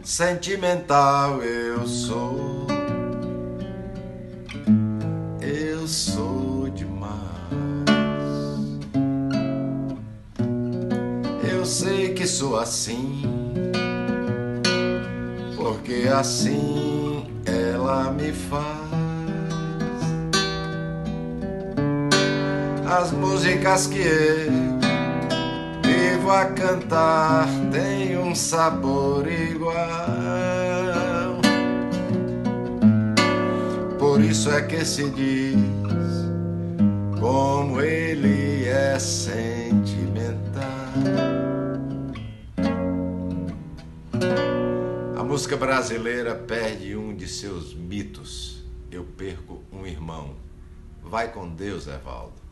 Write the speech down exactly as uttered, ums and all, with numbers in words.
sentimental eu sou. Eu sou demais. Eu sei que sou assim, porque assim ela me faz. As músicas que eu vivo a cantar têm um sabor igual. Por isso é que se diz como ele é sentimental. A música brasileira perde um de seus mitos. Eu perco um irmão. Vai com Deus, Evaldo.